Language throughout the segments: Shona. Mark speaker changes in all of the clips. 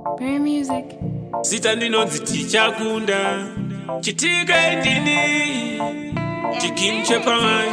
Speaker 1: Brand music.
Speaker 2: Zita ndinonzi tichakunda chitika endini chikimche pamai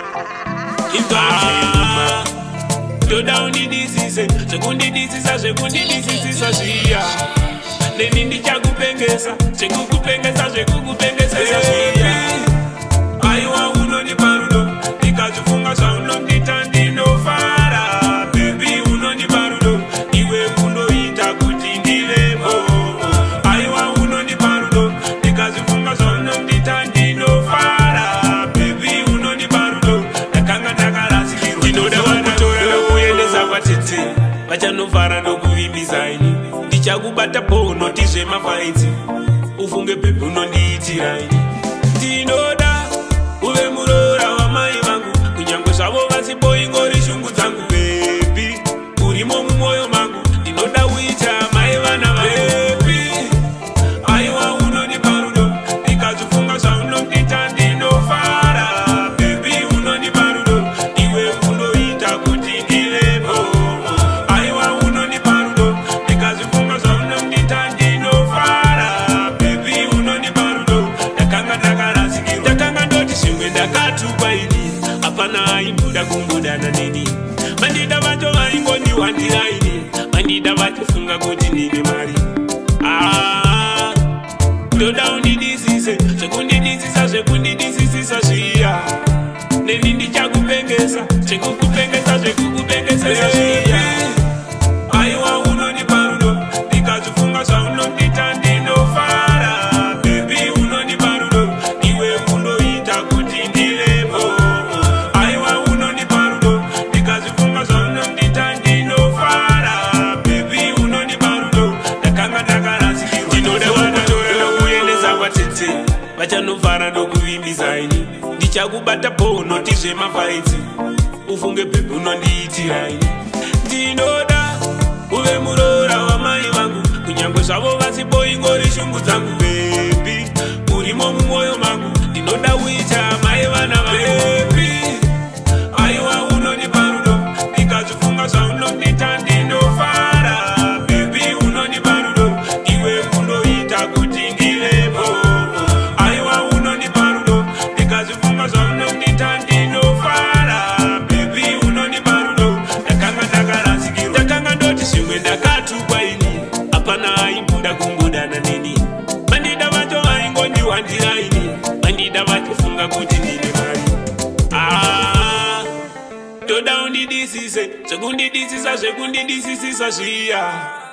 Speaker 2: imva toda undidisise zvekundidisisa zvekundidisisisa zviya neni ndichakupengesa zvekukupengesa zvekukupengesa zviya aiwa unondipa rudo ndikazifunga zvaunondita ndinofara bebi unondipa rudo iwe unoita kuti ndivepo aiwa unondipa rudo ndikazifunga zvaunondita ndinofara bebi unondipa rudo ndakanga ndakarasikirwa ndinoda vakutora nokuendesa kwatete vachanovhara nokuvimbisai ndichakubata ponoti zvemafaiti ufunge bebi unondiitiraini ndinoda uve murora wamai vangu kunyange zvavo vasipo ingori shungu dzangu bebi urimo mumwoyo mangu ndinoda uita mai vana vabebi aiwa unondipa rudo ndikazifunga zvaunondita ndinofara bebi unondipa rudo iwe unoita kuti ndivepo aiwa unondipa rudo ndikazifunga zvaunondita ndinofara bebi unondipa rudo ndakanga ndakarasikirwa ndakanga ndoti zvimwe ndakatukwa ini hapana aimbuda kumbudana neni mandida vacho vaingondiwandira ini mandida vachifunga kuti ndine mari ndoda undidisise zvekundidisisa zvekundidisisisa zviya neni ndichakupengesa zvekukupengesa zvekukupengesa zviya aiwa unondipa rudo ndikazifunga zvaunondita ndinofara bebi unondipa rudo iwe unoita kuti ndivepo aiwa unondipa rudo ndikazifunga zvaunondita ndinofara bebi unondipa rudo ndakanga ndakarasikirwa ndinoda vanotora nokuendesa kwatete vachanovhara nokuvimbisaini ndichakubata ponoti zvemafaiti ufunge bebi unondiitiraini ndinoda uve murora wamai vangu kunyange zvavo vasipo ingori shungu dzangu bebi urimo mumwoyo mangu ndinoda uita mai vana vabebi aiwa unondipa rudo ndikazifunga zvaunondita ndinofara bebi unondipa rudo iwe unoita kuti ndivepo aiwa unondipa rudo ndikazifunga zvaunondita ndinofara bebi unondipa rudo ndakanga ndakarasikirwa ndakanga ndoti zvimwe ndakatukwa ini hapana aimbuda kumbudana neni mandida vacho vaingondiwandira ini mandida vachifunga kuti ndine mari toda undidisise zvekundidisisa zvekundidisisisa zviya